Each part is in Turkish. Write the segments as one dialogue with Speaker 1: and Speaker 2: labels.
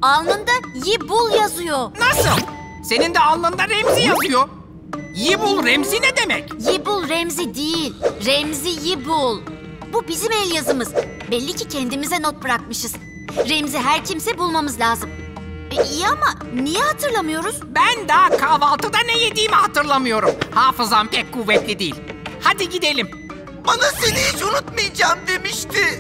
Speaker 1: Alnında Yibul yazıyor.
Speaker 2: Nasıl? Senin de alnında Remzi yazıyor. Yibul Remzi ne demek?
Speaker 1: Yibul Remzi değil. Remzi Yibul. Bu bizim el yazımız. Belli ki kendimize not bırakmışız. Remzi her kimse bulmamız lazım. İyi ama niye hatırlamıyoruz?
Speaker 2: Ben daha kahvaltıda ne yediğimi hatırlamıyorum. Hafızam pek kuvvetli değil. Hadi gidelim.
Speaker 3: Bana seni hiç unutmayacağım demişti.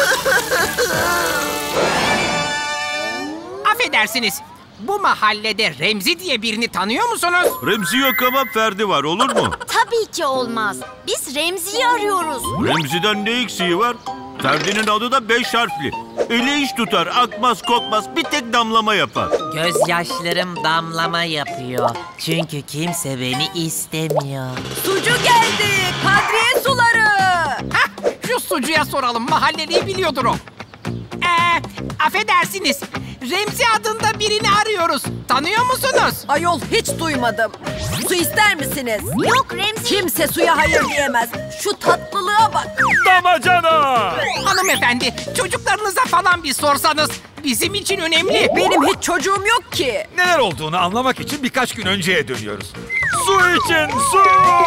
Speaker 2: Affedersiniz. Bu mahallede Remzi diye birini tanıyor musunuz?
Speaker 4: Remzi yok ama Ferdi var, olur mu?
Speaker 1: Tabii ki olmaz. Biz Remzi'yi arıyoruz.
Speaker 4: Remzi'den ne eksiği var? Ferdi'nin adı da 5 harfli. Eli iş tutar, akmaz kokmaz, bir tek damlama yapar.
Speaker 5: Gözyaşlarım damlama yapıyor. Çünkü kimse beni istemiyor.
Speaker 6: Sucu geldi. Kadriye suları.
Speaker 2: Hah, şu sucuya soralım. Mahalleliyi biliyordur o. Affedersiniz. Remzi adında birini arıyoruz. Tanıyor musunuz?
Speaker 6: Ayol hiç duymadım. Su ister misiniz?
Speaker 1: Yok Remzi.
Speaker 6: Kimse suya hayır diyemez. Şu tatlılığa bak.
Speaker 7: Damacana!
Speaker 2: Hanımefendi, çocuklarınıza falan bir sorsanız bizim için önemli.
Speaker 6: Benim hiç çocuğum yok ki.
Speaker 7: Neler olduğunu anlamak için birkaç gün önceye dönüyoruz. Su için su!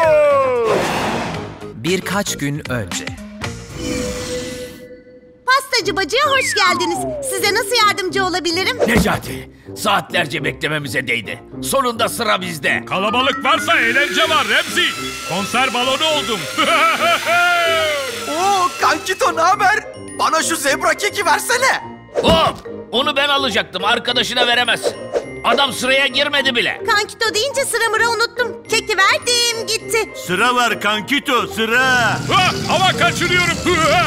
Speaker 8: Birkaç gün önce.
Speaker 9: Pastacı bacıya hoş geldiniz. Size nasıl yardımcı olabilirim?
Speaker 10: Necati, saatlerce beklememize değdi. Sonunda sıra bizde.
Speaker 7: Kalabalık varsa eğlence var Remzi. Konser balonu oldum.
Speaker 3: Oo Kankito, ne haber? Bana şu zebra keki versene.
Speaker 10: Hop! Onu ben alacaktım, arkadaşına veremezsin. Adam sıraya girmedi bile.
Speaker 9: Kankito deyince sıramı unuttum. Keki verdim gitti.
Speaker 4: Sıra var Kankito, sıra.
Speaker 7: Hava kaçırıyorum.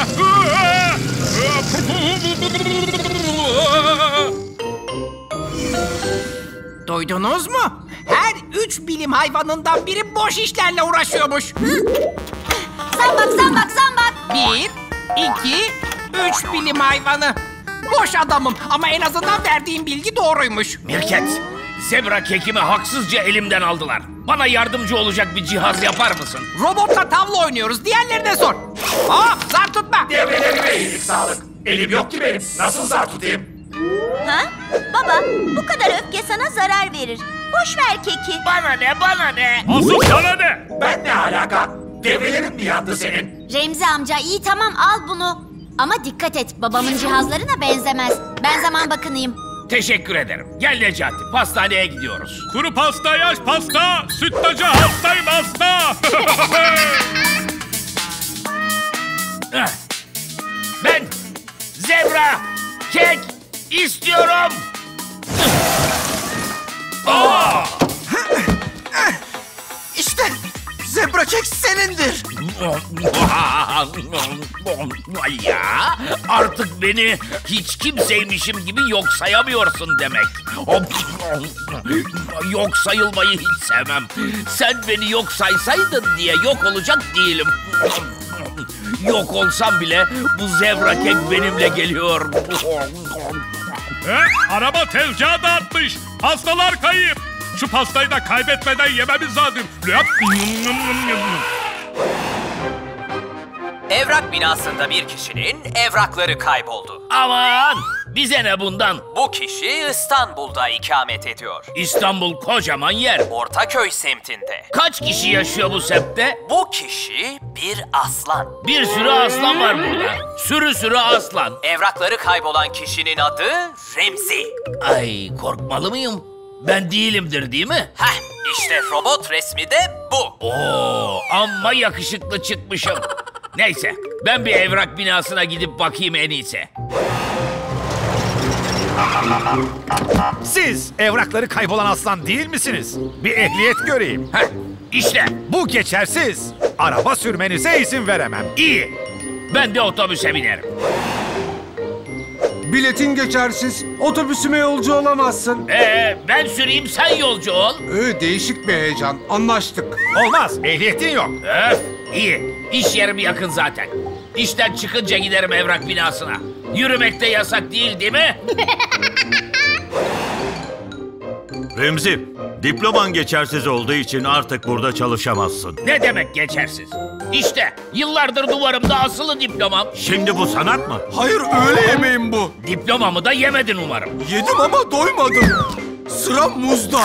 Speaker 2: Duydunuz mu? Her 3 bilim hayvanından biri boş işlerle uğraşıyormuş.
Speaker 1: Zambak zambak zambak.
Speaker 2: 1, 2, 3 bilim hayvanı. Boş adamım ama en azından verdiğim bilgi doğruymuş.
Speaker 10: Mirket, zebra kekimi haksızca elimden aldılar. Bana yardımcı olacak bir cihaz yapar mısın?
Speaker 2: Robotla tavla oynuyoruz. Diğerlerine sor. Zar tutma.
Speaker 11: Devrelerime iyilik sağlık. Elim yok ki benim. Nasıl zar tutayım?
Speaker 9: Ha? Baba, bu kadar öfke sana zarar verir. Boş ver keki.
Speaker 10: Bana ne, bana ne?
Speaker 7: Asıl sana ne?
Speaker 11: Ben ne alaka? Devrelerin mi yandı senin?
Speaker 1: Remzi amca iyi tamam al bunu. Ama dikkat et babamın cihazlarına benzemez. Ben zaman bakınayım.
Speaker 10: Teşekkür ederim. Gel Necati, pastaneye gidiyoruz.
Speaker 7: Kuru pasta, yaş pasta, sütlacı hastayım hasta.
Speaker 10: Ben zebra kek istiyorum.
Speaker 3: İşte zebra kek senindir.
Speaker 10: Ya artık beni hiç kimseymişim gibi yok sayamıyorsun demek. Yok sayılmayı hiç sevmem. Sen beni yok saysaydın diye yok olacak değilim. Yok olsam bile bu zebra kek benimle geliyor.
Speaker 7: Araba tezgahı dağıtmış. Pastalar kayıp. Şu pastayı da kaybetmeden yememiz lazım.
Speaker 8: Evrak binasında bir kişinin evrakları kayboldu.
Speaker 10: Aman! Bize ne bundan?
Speaker 8: Bu kişi İstanbul'da ikamet ediyor.
Speaker 10: İstanbul kocaman yer.
Speaker 8: Ortaköy semtinde.
Speaker 10: Kaç kişi yaşıyor bu semtte?
Speaker 8: Bu kişi bir aslan.
Speaker 10: Bir sürü aslan var burada. Sürü sürü aslan.
Speaker 8: Evrakları kaybolan kişinin adı Remzi.
Speaker 10: Ay, korkmalı mıyım? Ben değilimdir değil mi?
Speaker 8: Heh, işte robot resmi de bu.
Speaker 10: Oo, amma yakışıklı çıkmışım. Neyse, ben bir evrak binasına gidip bakayım en iyisi.
Speaker 7: Siz evrakları kaybolan aslan değil misiniz? Bir ehliyet göreyim.
Speaker 10: Heh, işte.
Speaker 7: Bu geçersiz. Araba sürmenize izin veremem.
Speaker 10: İyi. Ben de otobüse binerim.
Speaker 12: Biletin geçersiz. Otobüsüme yolcu olamazsın.
Speaker 10: Ben süreyim, sen yolcu ol.
Speaker 12: Değişik bir heyecan. Anlaştık.
Speaker 7: Olmaz, ehliyetin yok.
Speaker 10: Öf, iyi. İş yerim yakın zaten. İşten çıkınca giderim evrak binasına. Yürümek de yasak değil mi?
Speaker 4: Remzi, diploman geçersiz olduğu için artık burada çalışamazsın.
Speaker 10: Ne demek geçersiz? İşte yıllardır duvarımda asılı diplomam.
Speaker 4: Şimdi bu sanat mı?
Speaker 3: Hayır, öğle yemeğim bu.
Speaker 10: Diplomamı da yemedin umarım.
Speaker 3: Yedim ama doymadım. Sıra muzda.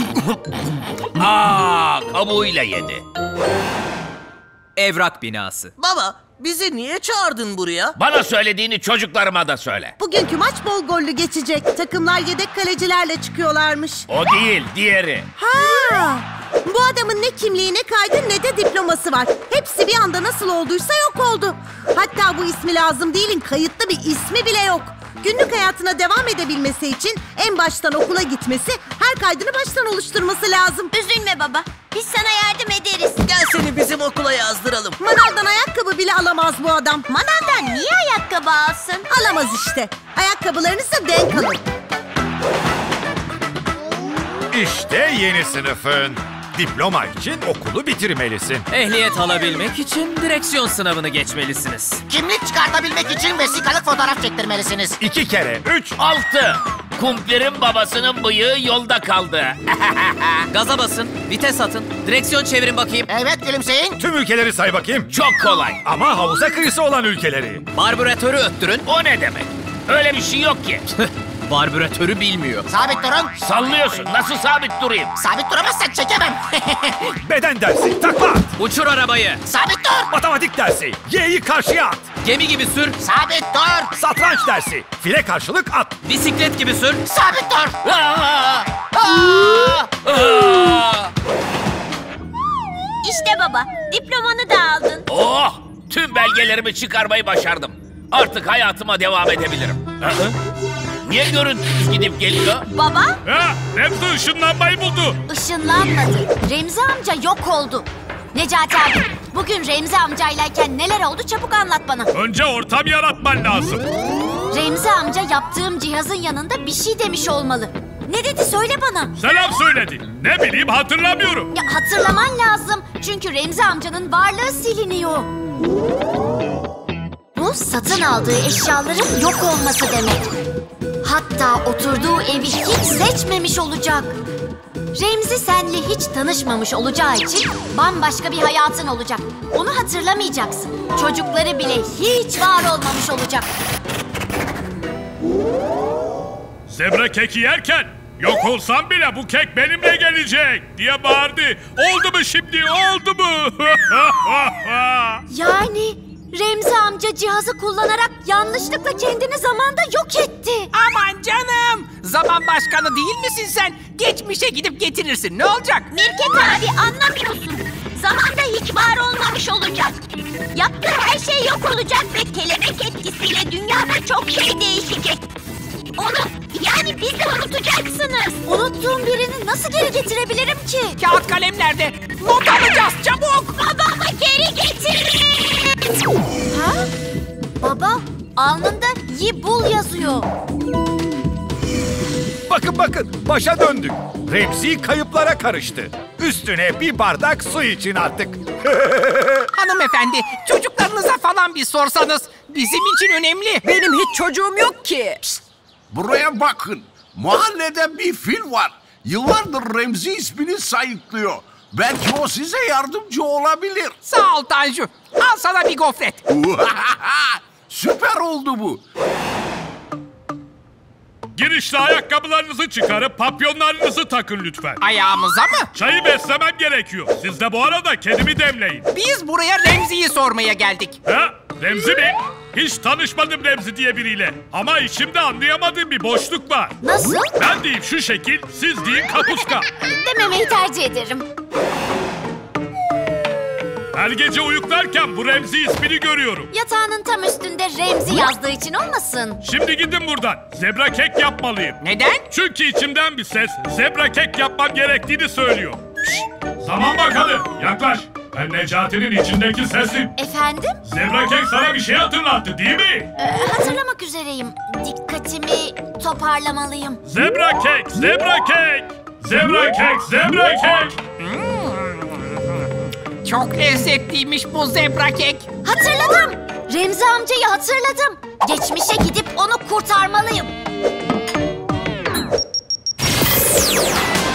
Speaker 10: Kabuğuyla yedi.
Speaker 8: Evrak binası.
Speaker 13: Baba, bizi niye çağırdın buraya?
Speaker 10: Bana söylediğini çocuklarıma da söyle.
Speaker 14: Bugünkü maç bol gollü geçecek. Takımlar yedek kalecilerle çıkıyorlarmış.
Speaker 10: O değil, diğeri.
Speaker 14: Ha! Bu adamın ne kimliği, ne kaydı, ne de diploması var. Hepsi bir anda nasıl olduysa yok oldu. Hatta bu ismi lazım değilin kayıtlı bir ismi bile yok. Günlük hayatına devam edebilmesi için en baştan okula gitmesi, her kaydını baştan oluşturması lazım.
Speaker 9: Üzülme baba. Biz sana yardım ederiz.
Speaker 13: Gel seni bizim okula yazdıralım.
Speaker 14: Manavdan ayakkabı bile alamaz bu adam.
Speaker 9: Manavdan niye ayakkabı alsın?
Speaker 14: Alamaz işte. Ayakkabılarınızı denk alın.
Speaker 11: İşte yeni sınıfın. Diploma için okulu bitirmelisin.
Speaker 8: Ehliyet alabilmek için direksiyon sınavını geçmelisiniz.
Speaker 15: Kimlik çıkartabilmek için vesikalık fotoğraf çektirmelisiniz.
Speaker 11: 2 kere 3.
Speaker 10: 6. Kumpir'in babasının bıyığı yolda kaldı.
Speaker 8: Gaza basın, vites atın, direksiyon çevirin bakayım.
Speaker 15: Evet, gülümseyin.
Speaker 11: Tüm ülkeleri say bakayım.
Speaker 10: Çok kolay.
Speaker 11: Ama havuza kıyısı olan ülkeleri.
Speaker 8: Barbüratörü öttürün.
Speaker 10: O ne demek? Öyle bir şey yok ki.
Speaker 8: Barbüratörü bilmiyor.
Speaker 15: Sabit durun.
Speaker 10: Sallıyorsun. Nasıl sabit durayım?
Speaker 15: Sabit duramazsan çekemem.
Speaker 11: Beden dersi takla at.
Speaker 8: Uçur arabayı.
Speaker 15: Sabit dur.
Speaker 11: Matematik dersi Y'yi karşıya at.
Speaker 8: Gemi gibi sür.
Speaker 15: Sabit dur.
Speaker 11: Satranç dersi file karşılık at.
Speaker 8: Bisiklet gibi sür.
Speaker 15: Sabit dur.
Speaker 9: İşte baba, diplomanı da aldın.
Speaker 10: Oh! Tüm belgelerimi çıkarmayı başardım. Artık hayatıma devam edebilirim. Niye görüntüsüz gidip geliyor?
Speaker 9: Baba?
Speaker 7: Remzi ışınlanmayı buldu.
Speaker 1: Işınlanmadı. Remzi amca yok oldu. Necati abi, bugün Remzi amcaylayken neler oldu çabuk anlat bana.
Speaker 7: Önce ortam yaratman lazım.
Speaker 1: Remzi amca yaptığım cihazın yanında bir şey demiş olmalı. Ne dedi söyle bana.
Speaker 7: Selam söyledi. Ne bileyim hatırlamıyorum.
Speaker 1: Ya hatırlaman lazım. Çünkü Remzi amcanın varlığı siliniyor. Bu satın aldığı eşyaların yok olması demek. Hatta oturduğu evi hiç seçmemiş olacak. Remzi senle hiç tanışmamış olacağı için bambaşka bir hayatın olacak. Onu hatırlamayacaksın. Çocukları bile hiç var olmamış olacak.
Speaker 7: Zebra keki yerken yok olsam bile bu kek benimle gelecek diye bağırdı. Oldu mu şimdi, oldu mu?
Speaker 1: Yani Remzi amca cihazı kullanarak yanlışlıkla kendini zamanda yok etti.
Speaker 2: Aman canım! Zaman başkanı değil misin sen? Geçmişe gidip getirirsin. Ne olacak?
Speaker 9: Mirket abi anlamıyorsun. Zamanda hiç var olmamış olacak. Yaptığı her şey yok olacak ve kelebek etkisiyle dünyada çok şey değişecek. Onu, yani bizi unutacaksınız.
Speaker 1: Unuttuğum birini nasıl geri getirebilirim ki?
Speaker 2: Kağıt kalem nerede? Not alacağız çabuk!
Speaker 9: Babamı geri getirin!
Speaker 1: Ha? Baba, alnında Yibul yazıyor.
Speaker 11: Bakın başa döndük. Remzi kayıplara karıştı. Üstüne bir bardak su için artık.
Speaker 2: Hanımefendi, çocuklarınıza falan bir sorsanız bizim için önemli.
Speaker 6: Benim hiç çocuğum yok ki.
Speaker 16: Pişt, buraya bakın. Mahallede bir fil var. Yıllardır Remzi ismini sayıklıyor. Belki o size yardımcı olabilir.
Speaker 2: Sağ ol Tanju. Al sana bir gofret.
Speaker 16: Süper oldu bu.
Speaker 7: Girişte ayakkabılarınızı çıkarıp papyonlarınızı takın lütfen.
Speaker 2: Ayağımıza mı?
Speaker 7: Çayı beslemem gerekiyor. Siz de bu arada kedimi demleyin.
Speaker 2: Biz buraya Remzi'yi sormaya geldik.
Speaker 7: Ha? Remzi mi? Hiç tanışmadım Remzi diye biriyle. Ama içimde anlayamadığım bir boşluk var.
Speaker 1: Nasıl?
Speaker 7: Ben diyeyim şu şekil, siz deyin kapuska.
Speaker 1: Dememeyi tercih ederim.
Speaker 7: Her gece uyuklarken bu Remzi ismini görüyorum.
Speaker 1: Yatağının tam üstünde Remzi yazdığı için olmasın?
Speaker 7: Şimdi gidin buradan. Zebra kek yapmalıyım.
Speaker 2: Neden?
Speaker 7: Çünkü içimden bir ses zebra kek yapmam gerektiğini söylüyor. Zaman bakalım, yaklaş. Ben Necati'nin içindeki sesim.
Speaker 1: Efendim?
Speaker 7: Zebra kek sana bir şey hatırlattı değil mi?
Speaker 1: Hatırlamak üzereyim. Dikkatimi toparlamalıyım.
Speaker 7: Zebra kek, zebra kek. Zebra kek, zebra kek.
Speaker 2: Çok lezzetliymiş bu zebra kek.
Speaker 1: Hatırladım. Remzi amcayı hatırladım. Geçmişe gidip onu kurtarmalıyım.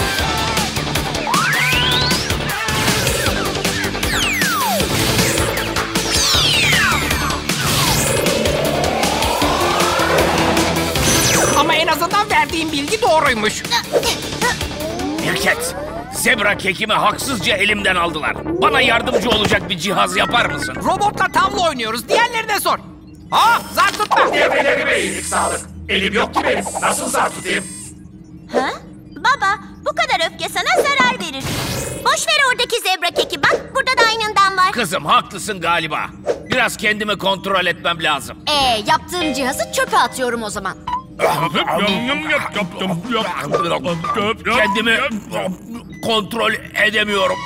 Speaker 2: bilgi doğruymuş.
Speaker 10: Mirket, zebra kekimi haksızca elimden aldılar. Bana yardımcı olacak bir cihaz yapar mısın?
Speaker 2: Robotla tavla oynuyoruz. Diğerlerine sor. Aa, zar tutma.
Speaker 17: Devrelerime iyilik sağlık. Elim yok ki benim. Nasıl zar tutayım?
Speaker 9: Ha? Baba, bu kadar öfke sana zarar verir. Boş ver oradaki zebra keki. Bak, burada da aynından var.
Speaker 10: Kızım haklısın galiba. Biraz kendimi kontrol etmem lazım.
Speaker 1: Yaptığım cihazı çöpe atıyorum o zaman.
Speaker 10: Kendimi kontrol edemiyorum.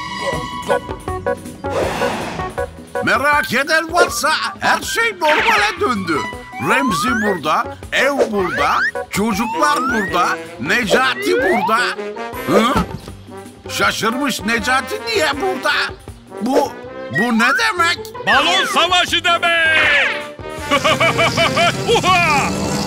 Speaker 16: Merak eden varsa her şey normale döndü. Remzi burada, ev burada, çocuklar burada, Necati burada. Hı? Şaşırmış Necati niye burada? Bu ne demek?
Speaker 7: Balon savaşı demek!